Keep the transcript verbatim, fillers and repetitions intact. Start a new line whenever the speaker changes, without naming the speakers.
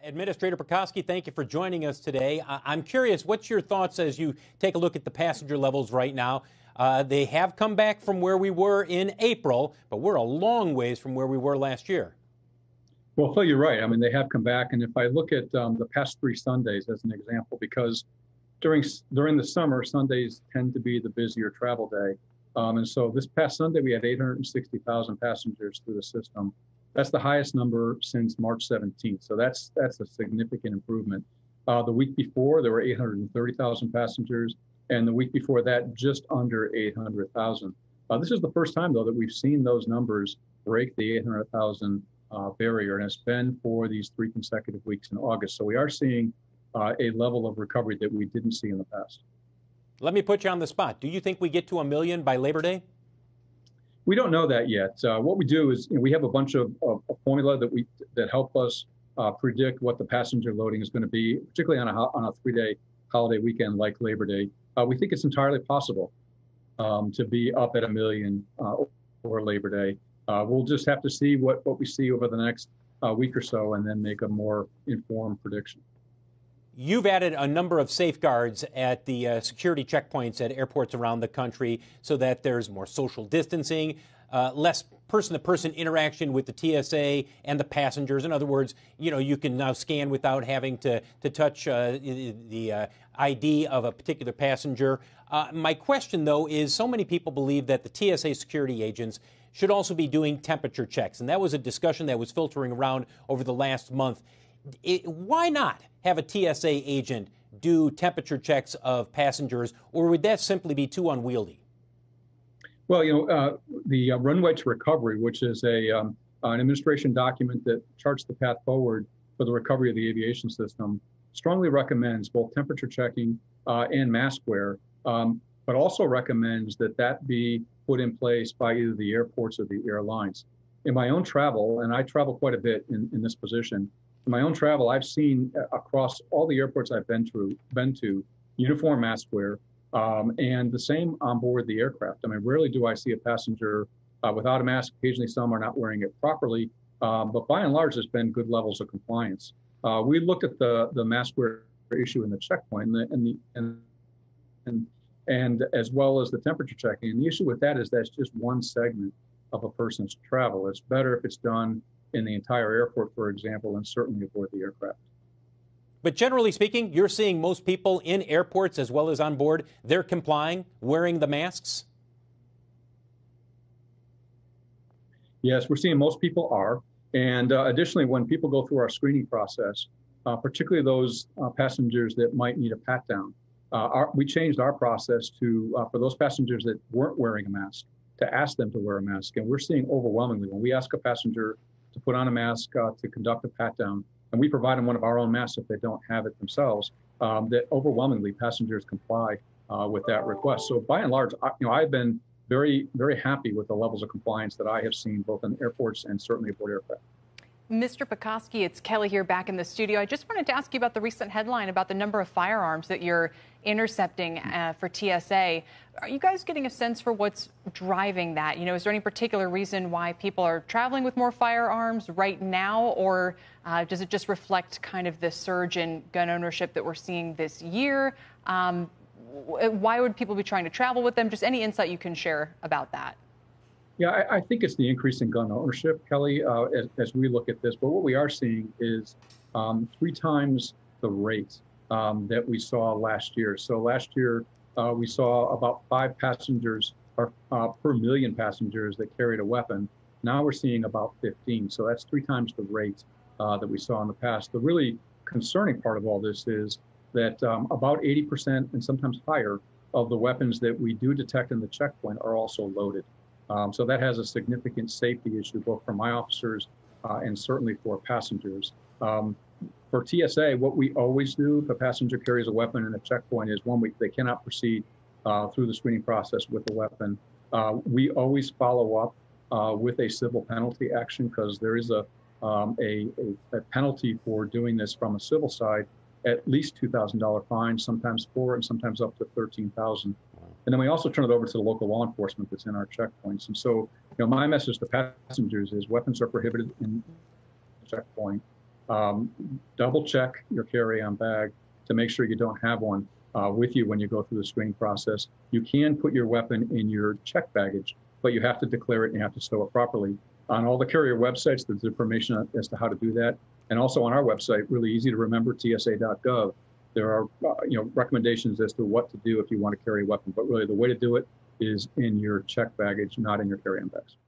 Administrator Pekoski, thank you for joining us today. I'm curious, what's your thoughts as you take a look at the passenger levels right now? Uh, they have come back from where we were in April, but we're a long ways from where we were last year.
Well, Phil, you're right. I mean, they have come back. And if I look at um, the past three Sundays as an example, because during during the summer, Sundays tend to be the busier travel day. Um, and so this past Sunday, we had eight hundred sixty thousand passengers through the system. That's the highest number since March seventeenth. So that's that's a significant improvement. Uh, the week before, there were eight hundred thirty thousand passengers. And the week before that, just under eight hundred thousand. Uh, this is the first time, though, that we've seen those numbers break the eight hundred thousand uh, barrier, and it's been for these three consecutive weeks in August. So we are seeing uh, a level of recovery that we didn't see in the past.
Let me put you on the spot. Do you think we get to a million by Labor Day?
We don't know that yet. Uh, what we do is, you know, we have a bunch of, of, of formula that we that help us uh, predict what the passenger loading is going to be, particularly on a on a three-day holiday weekend like Labor Day. Uh, we think it's entirely possible um, to be up at a million uh, over Labor Day. Uh, we'll just have to see what, what we see over the next uh, week or so and then make a more informed prediction.
You've added a number of safeguards at the uh, security checkpoints at airports around the country so that there's more social distancing, uh, less person-to-person interaction with the T S A and the passengers. In other words, you know, you can now scan without having to, to touch uh, the uh, I D of a particular passenger. Uh, my question, though, is so many people believe that the T S A security agents should also be doing temperature checks. And that was a discussion that was filtering around over the last month. It, why not have a T S A agent do temperature checks of passengers, or would that simply be too unwieldy?
Well, you know, uh, the uh, Runway to Recovery, which is a um, an administration document that charts the path forward for the recovery of the aviation system, strongly recommends both temperature checking uh, and mask wear, um, but also recommends that that be put in place by either the airports or the airlines. In my own travel, and I travel quite a bit in, in this position, in my own travel, I've seen across all the airports I've been to, been to uniform mask wear, um, and the same on board the aircraft. I mean, rarely do I see a passenger uh, without a mask. Occasionally, some are not wearing it properly, um, but by and large, there's been good levels of compliance. Uh, we looked at the the mask wear issue in the checkpoint, and the, and, the, and and and as well as the temperature checking. And the issue with that is that's just one segment of a person's travel. It's better if it's done in the entire airport, for example, and certainly aboard the aircraft.
But generally speaking, you're seeing most people in airports as well as on board, they're complying, wearing the masks?
Yes, we're seeing most people are. And uh, additionally, when people go through our screening process, uh, particularly those uh, passengers that might need a pat down, uh, our, we changed our process to, uh, for those passengers that weren't wearing a mask, to ask them to wear a mask. And we're seeing overwhelmingly, when we ask a passenger to put on a mask uh, to conduct a pat down, and we provide them one of our own masks if they don't have it themselves, um, that overwhelmingly passengers comply uh, with that request. So by and large, I, you know, I've been very, very happy with the levels of compliance that I have seen both in airports and certainly aboard aircraft.
Mister Pekoski, it's Kelly here back in the studio. I just wanted to ask you about the recent headline about the number of firearms that you're intercepting uh, for T S A. Are you guys getting a sense for what's driving that? You know, is there any particular reason why people are traveling with more firearms right now, or uh, does it just reflect kind of the surge in gun ownership that we're seeing this year? Um, why would people be trying to travel with them? Just any insight you can share about that.
Yeah, I, I think it's the increase in gun ownership, Kelly, uh, as, as we look at this. But what we are seeing is um, three times the rate um, that we saw last year. So last year, uh, we saw about five passengers or, uh, per million passengers that carried a weapon. Now we're seeing about fifteen. So that's three times the rate uh, that we saw in the past. The really concerning part of all this is that um, about eighty percent and sometimes higher of the weapons that we do detect in the checkpoint are also loaded. Um, so that has a significant safety issue, both for my officers uh, and certainly for passengers. Um, for T S A, what we always do if a passenger carries a weapon in a checkpoint is one week they cannot proceed uh, through the screening process with the weapon. Uh, we always follow up uh, with a civil penalty action because there is a, um, a, a, a penalty for doing this from a civil side, at least two thousand dollar fine, sometimes four and sometimes up to thirteen thousand dollars. And then we also turn it over to the local law enforcement that's in our checkpoints. And so, you know, my message to passengers is weapons are prohibited in the checkpoint. um, double check your carry-on bag to make sure you don't have one uh, with you when you go through the screening process. You can put your weapon in your checked baggage, but you have to declare it and you have to stow it properly. On all the carrier websites, there's information as to how to do that. And also on our website, really easy to remember, T S A dot gov, there are uh, you know recommendations as to what to do if you want to carry a weapon. But really the way to do it is in your checked baggage, not in your carry-on bags.